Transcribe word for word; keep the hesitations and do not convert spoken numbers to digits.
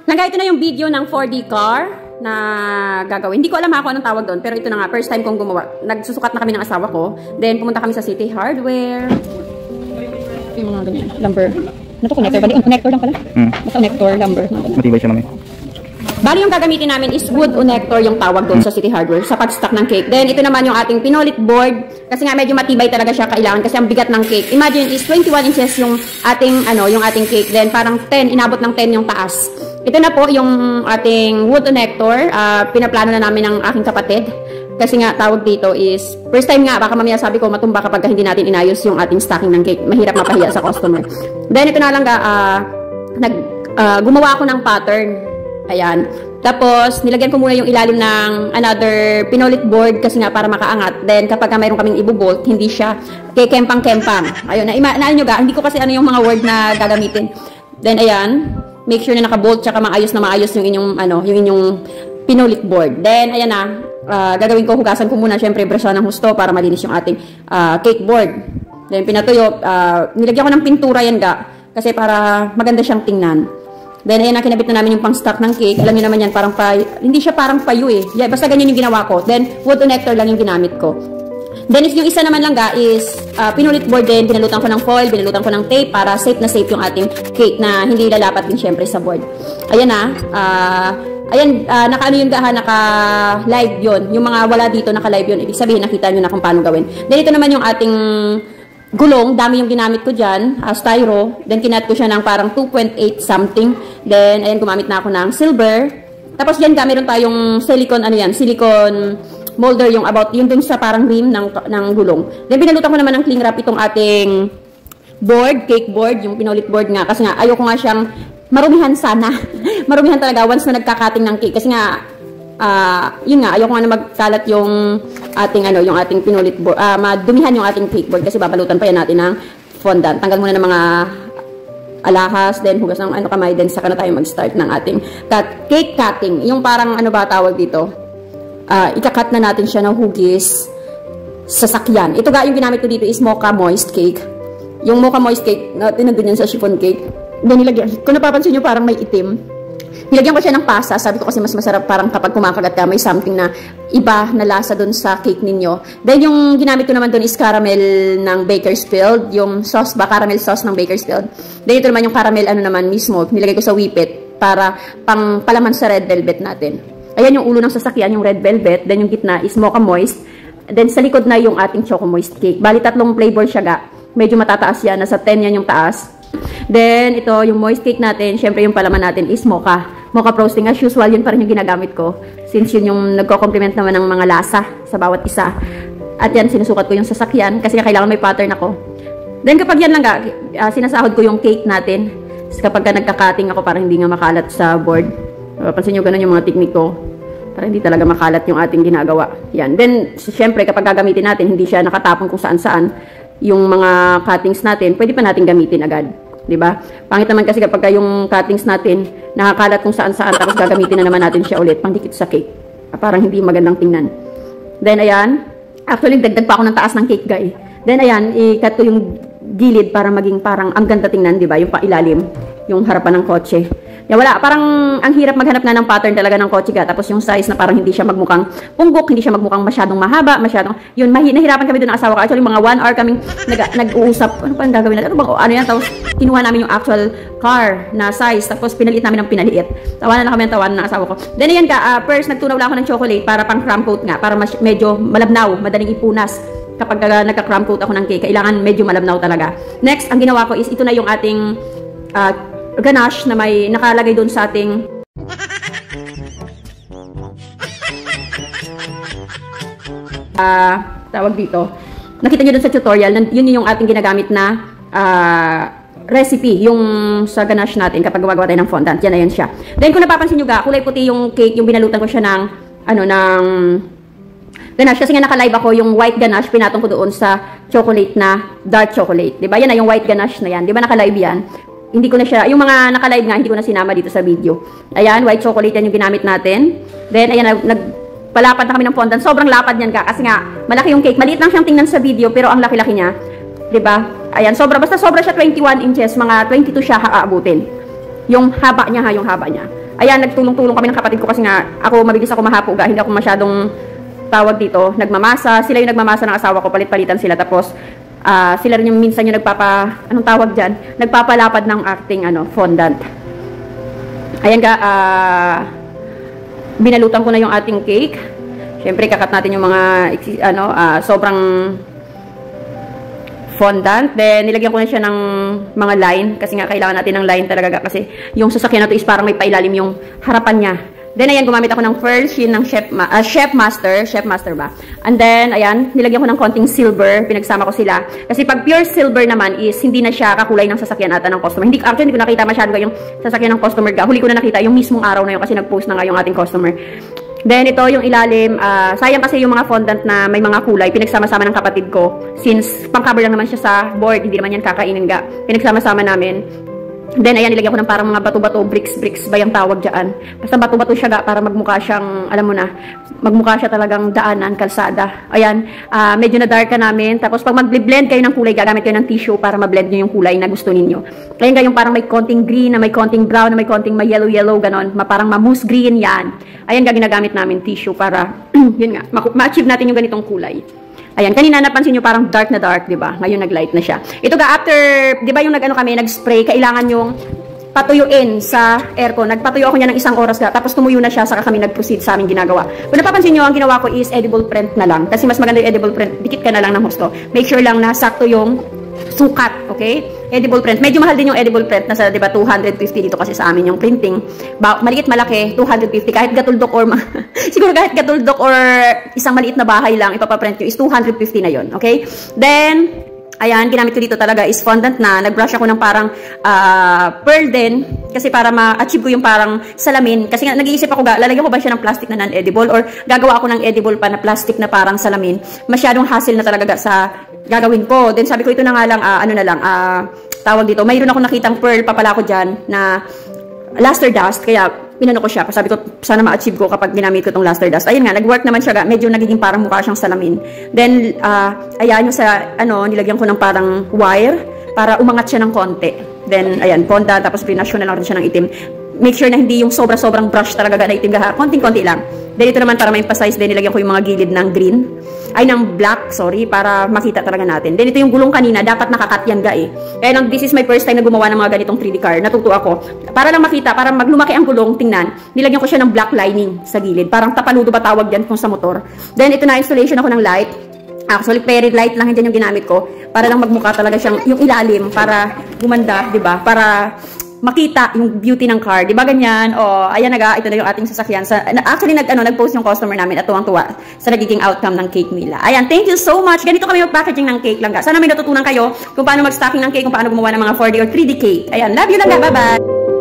Langga, ito na yung video ng four D car na gagawin. Hindi ko alam ako anong tawag doon, pero ito na nga, first time kong gumawa. Nagsusukat na kami ng asawa ko. Then, pumunta kami sa City Hardware. Yung mga ganyan, lumber. Ano to, connector? Bali, connector lang pala. Hmm. Basta connector, lumber. Matibay siya naman. Bali, yung gagamitin namin is wood connector yung tawag doon hmm. sa City Hardware sa pag-stack ng cake. Then, ito naman yung ating pinolit board. Kasi nga, medyo matibay talaga siya kailangan kasi ang bigat ng cake. Imagine, is twenty-one inches yung ating, ano, yung ating cake. Then, parang ten, inabot ng ten yung taas. Ito na po yung ating wood connector. Uh, pinaplano na namin ng aking kapatid. Kasi nga, tawag dito is, first time nga, baka mamaya sabi ko, matumba kapag hindi natin inayos yung ating stacking ng cake. Mahirap mapahiya sa customer. Then, ito na lang, uh, nag, uh, gumawa ako ng pattern. Ayan. Tapos, nilagyan ko muna yung ilalim ng another pinolit board kasi nga para makaangat. Then, kapag mayroon kaming ibubolt, hindi siya kekempang-kempang. Ayun, na, na nyo ga, hindi ko kasi ano yung mga word na gagamitin. Then, ayan. Make sure na naka-bolt tsaka maayos na maayos yung inyong, ano, yung inyong pinolit board. Then, ayan na. Uh, gagawin ko, hugasan ko muna, syempre, brush ng husto para malinis yung ating uh, cake board. Then, pinatuyo. Uh, nilagyan ko ng pintura yan ga. Kasi para maganda siyang tingnan. Then, ayan na, kinabit na namin yung pang-stock ng cake. Alam niyo naman yan, parang pa, hindi siya parang payo eh. Yeah, basta ganyan yung ginawa ko. Then, wood connector lang yung ginamit ko. Then, yung isa naman lang ga is, uh, pinulit board din, binalutan ko ng foil, binalutan ko ng tape para safe na safe yung ating cake na hindi lalapat din syempre sa board. Ayan na, uh, ayan, uh, naka-ano yung gaha, naka-live yun. Yung mga wala dito, naka-live yun. Ibig sabihin, nakita nyo na kung paano gawin. Then, ito naman yung ating gulong, dami yung ginamit ko dyan, uh, styro. Then, kinat ko siya ng parang two point eight something. Then, ayan, gumamit na ako ng silver. Tapos, dyan ga, meron tayong silicone, ano yan, silicone molder, yung about, yung dun sa parang rim ng, ng gulong. Then, binalutan ko naman ng cling wrap itong ating board, cake board, yung pinolit board nga. Kasi nga, ayoko nga siyang marumihan sana. Marumihan talaga once na nagkakating ng cake. Kasi nga, uh, yun nga, ayoko nga na magkalat yung ating, ano, yung ating pinolit board, uh, madumihan yung ating cake board kasi babalutan pa yan natin ng fondant. Tanggal muna ng mga alahas, then hugas ng ano kamay, then saka na tayo mag-start ng ating cut, cake cutting. Yung parang, ano ba tawag dito? Uh, ikakat na natin siya ng hugis sa sakyan. Ito ga, yung ginamit ko dito is mocha moist cake. Yung mocha moist cake, na tinandun yan sa chiffon cake. Then nilagyan, kung napapansin nyo parang may itim. Nilagyan ko siya ng pasa. Sabi ko kasi mas masarap parang kapag kumakagat ka, may something na iba na lasa dun sa cake ninyo. Then yung ginamit ko naman dun is caramel ng Bakersfield. Yung sauce ba, caramel sauce ng Bakersfield. Then ito naman yung caramel ano naman mismo. Nilagay ko sa whippet para pang palaman sa red velvet natin. Ayan yung ulo ng sasakyan, yung red velvet. Then yung gitna is mocha moist. Then sa likod na yung ating choco moist cake. Bali tatlong flavor siya ga. Medyo matataas yan. Nasa ten yan yung taas. Then ito yung moist cake natin. Syempre yung palaman natin is mocha. Mocha frosting. As usual, yun pa rin yung ginagamit ko. Since yun yung nagko-complement naman ng mga lasa sa bawat isa. At yan, sinusukat ko yung sasakyan. Kasi kailangan may pattern ako. Then kapag yan lang ga, uh, sinasahod ko yung cake natin. Kapag ka nagka-cutting ako para hindi nga makalat sa board. Uh, pansin nyo ganun yung mga technique ko. Para hindi talaga makalat yung ating ginagawa. Yan. Then, syempre, kapag gagamitin natin, hindi siya nakatapon kung saan-saan. Yung mga cuttings natin, pwede pa natin gamitin agad. Diba? Pangit naman kasi kapag yung cuttings natin, nakakalat kung saan-saan, tapos gagamitin na naman natin siya ulit, pangdikit sa cake. Parang hindi magandang tingnan. Then, ayan. Actually, dagdag pa ako ng taas ng cake, guys. Then, ayan, i-cut ko yung gilid para maging parang ang ganda tingnan, diba? Yung pailalim, yung harapan ng kotse. Ya, wala, parang ang hirap maghanap na ng pattern talaga ng kotse ga. Tapos yung size na parang hindi siya magmukhang punggok, hindi siya magmukhang masyadong mahaba, masyadong, yun, mahi, nahirapan kami doon ng asawa ko. Actually, mga one hour kaming nag-uusap, ano pa ang gagawin natin? Ano bang, ano yan? Tapos, kinuha namin yung actual car na size, tapos pinaliit namin ng pinaliit. Tawanan na kami ng tawanan ng asawa ko. Then, ayan ka, uh, first, nagtunaw lang ako ng chocolate para pang crumb coat nga, para mas, medyo malabnaw, madaling ipunas. Kapag uh, nagka-crumb coat ako ng cake, kailangan medyo malabnaw talaga. Next, ang ginawa ko is, ito na yung ating, uh, ganache na may nakalagay doon sa ating uh, tawag dito. Nakita nyo doon sa tutorial, yun yung ating ginagamit na uh, recipe, yung sa ganache natin kapag gumagawa tayo ng fondant. Yan na yan siya. Then kung napapansin nyo ga, kulay puti yung cake, yung binalutan ko siya ng ano, ng ganache. Kasi nga naka-live ako, yung white ganache, pinatong ko doon sa chocolate na dark chocolate. Diba? Yan na yung white ganache na yan. Diba naka-live yan? Hindi ko na siya, yung mga naka-live nga, hindi ko na sinama dito sa video. Ayan, white chocolate yan yung ginamit natin. Then, ayan, nagpalapad na kami ng fondant. Sobrang lapad yan ka, kasi nga, malaki yung cake. Maliit lang siyang tingnan sa video, pero ang laki-laki niya. Diba? Ayan, sobra, basta sobra siya twenty-one inches, mga twenty-two siya aabutin. Yung haba niya ha, yung haba niya. Ayan, nagtulong-tulong kami ng kapatid ko kasi nga ako mabilis ako mahapo, ga, hindi ako masyadong tawag dito, nagmamasa. Sila yung nagmamasa ng asawa ko, palit-palitan sila. Tapos, uh, sila rin yung minsan yung nagpapa, anong tawag dyan? Nagpapalapad ng acting, ano, fondant. Ayan ga, uh, binalutan ko na yung ating cake. Siyempre, kakat natin yung mga, ano, uh, sobrang fondant. Then, nilagyan ko na siya ng mga line. Kasi nga, kailangan natin ng line talaga. Kasi yung sasakyan na to is parang may pailalim yung harapan niya. Then, ayan, gumamit ako ng pearl sheen ng Chef, Ma uh, Chef Master. Chef Master ba? And then, ayan, nilagyan ko ng konting silver. Pinagsama ko sila. Kasi pag pure silver naman is, hindi na siya kakulay ng sasakyan ata ng customer. Hindi, actually, hindi ko nakita masyado yung sasakyan ng customer. Huli ko na nakita yung mismong araw na yun kasi nag-post na nga yung ating customer. Then, ito yung ilalim. Uh, sayang kasi yung mga fondant na may mga kulay. Pinagsama-sama ng kapatid ko. Since, pang-cover lang naman siya sa board. Hindi naman yan kakainin ga. Pinagsama-sama namin. Then, ayan, nilagyan ko ng parang mga bato-bato, bricks-bricks ba yung tawag dyan. Basta bato-bato siya ga, para magmukha siyang, alam mo na, magmukha siya talagang daanan, kalsada. Ayan, uh, medyo na dark ka namin. Tapos, pag mag-blend kayo ng kulay, gagamit kayo ng tissue para ma-blend nyo yung kulay na gusto ninyo. Ayan ga, yung parang may konting green, na may konting brown, na may konting may yellow-yellow, ganon. Ma parang ma-mousse green, yan. Ayan ga, ginagamit namin tissue para, yun nga, ma-achieve natin yung ganitong kulay. Ayan, kanina napansin nyo parang dark na dark, di ba? Ngayon nag-light na siya. Ito ga, after, di ba yung nag-ano kami, nag-spray, kailangan yung patuyuin sa aircon. Nagpatuyo ako niya ng isang oras ga, tapos tumuyo na siya, saka kami nag-proceed sa aming ginagawa. Kung napapansin nyo, ang ginawa ko is edible print na lang. Kasi mas maganda yung edible print, dikit ka na lang ng husto. Make sure lang na sakto yung sukat, okay? Edible print. Medyo mahal din yung edible print. Nasa, di ba, two hundred fifty dito kasi sa amin yung printing. Ba maliit, malaki, two hundred fifty. Kahit gatuldok or, siguro kahit gatuldok or isang maliit na bahay lang, ipapaprint nyo is two hundred fifty na yon, okay? Then, ayan, ginamit ko dito talaga is fondant na. Nag-brush ako ng parang uh, pearl din. Kasi para ma-achieve ko yung parang salamin. Kasi nga, nag-iisip ako, lalagyan ko ba siya ng plastic na non-edible or gagawa ako ng edible pa na plastic na parang salamin. Masyadong hassle na talaga sa gagawin ko. Then sabi ko, ito na nga lang, uh, ano na lang, uh, tawag dito. Mayroon ako nakitang pearl pa pala ko dyan na luster dust. Kaya, pinano ko siya. Sabi ko, sana ma-achieve ko kapag ginamit ko tong luster dust. Ayun nga, nag-work naman siya. Medyo nagiging parang mukha siyang salamin. Then, uh, ayan yung sa, ano, nilagyan ko ng parang wire para umangat siya ng konti. Then, ayan, fondant, tapos pinasyon na lang rin siya ng itim. Make sure na hindi yung sobra-sobrang brush talaga na itim gaha. Konting-konti lang. Then, ito naman para ma-emphasize din, nilagyan ko yung mga gilid ng green. Ay, ng black, sorry, para makita talaga natin. Then, ito yung gulong kanina, dapat nakakat yan ga eh. Kaya lang, this is my first time na gumawa ng mga ganitong three D car. Natuto ako. Para lang makita, para maglumaki ang gulong, tingnan, nilagyan ko siya ng black lining sa gilid. Parang tapaludo ba tawag yan kung sa motor. Then, ito na, installation ako ng light. Actually, paired light lang din yung ginamit ko. Para lang magmukha talaga siyang, yung ilalim, para gumanda, di ba? Para makita yung beauty ng car. Di ba ganyan? O, ayan na ga, ito na yung ating sasakyan. Sa, actually, nag, ano, nag-post yung customer namin at tuwang-tuwa sa nagiging outcome ng cake nila. Ayan, thank you so much. Ganito kami mag-packaging ng cake lang ga. Sana may natutunan kayo kung paano mag-stocking ng cake, kung paano gumawa ng mga four D or three D cake. Ayan, love you lang ga. Bye-bye!